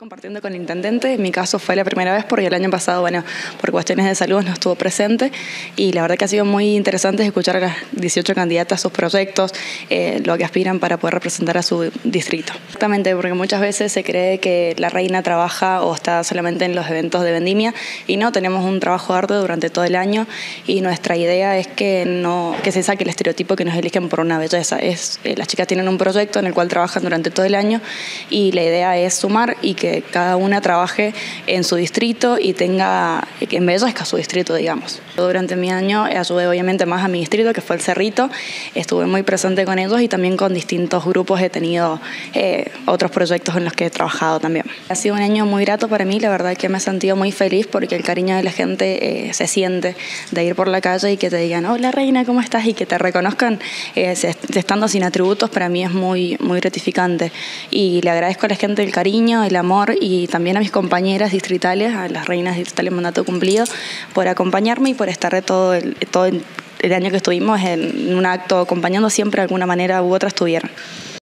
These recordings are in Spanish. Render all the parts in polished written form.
compartiendo con el intendente. En mi caso fue la primera vez porque el año pasado, por cuestiones de salud no estuvo presente, y la verdad que ha sido muy interesante escuchar a las 18 candidatas sus proyectos, lo que aspiran para poder representar a su distrito. Exactamente, porque muchas veces se cree que la reina trabaja o está solamente en los eventos de vendimia, y no, tenemos un trabajo arduo durante todo el año, y nuestra idea es que se saque el estereotipo que nos eligen por una belleza. Las chicas tienen un proyecto en el cual trabajan durante todo el año, y la idea es sumar y que cada una trabaje en su distrito y que embellezca su distrito, digamos. Durante mi año ayudé obviamente más a mi distrito, que fue el Cerrito. Estuve muy presente con ellos y también con distintos grupos he tenido otros proyectos en los que he trabajado también. Ha sido un año muy grato para mí, la verdad que me he sentido muy feliz porque el cariño de la gente se siente, de ir por la calle y que te digan hola reina, ¿cómo estás? Y que te reconozcan estando sin atributos, para mí es muy, muy gratificante. Y le agradezco a la gente el cariño, el amor, y también a mis compañeras distritales, a las reinas distritales mandato cumplido, por acompañarme y por estar todo el año que estuvimos en un acto acompañando, siempre de alguna manera u otra estuvieron.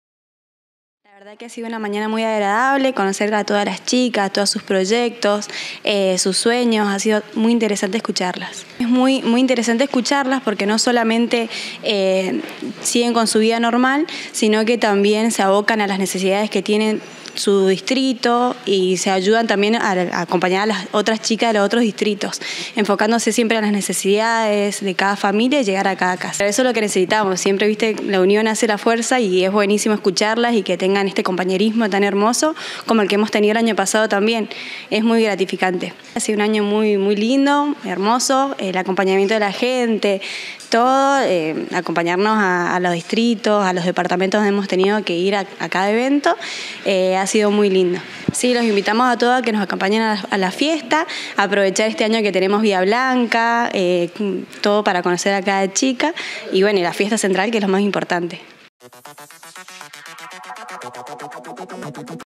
La verdad que ha sido una mañana muy agradable, conocer a todas las chicas, todos sus proyectos, sus sueños, ha sido muy interesante escucharlas. Es muy, muy interesante escucharlas porque no solamente siguen con su vida normal, sino que también se abocan a las necesidades que tienen su distrito y se ayudan también a acompañar a las otras chicas de los otros distritos, enfocándose siempre en las necesidades de cada familia y llegar a cada casa. Eso es lo que necesitamos, siempre, viste, la unión hace la fuerza y es buenísimo escucharlas y que tengan este compañerismo tan hermoso como el que hemos tenido el año pasado también. Es muy gratificante. Ha sido un año muy, muy lindo, hermoso, el acompañamiento de la gente, todo, acompañarnos a los distritos, a los departamentos donde hemos tenido que ir a cada evento, ha sido muy lindo. Sí, los invitamos a todos a que nos acompañen a la fiesta, aprovechar este año que tenemos Vía Blanca, todo para conocer a cada chica y la fiesta central, que es lo más importante.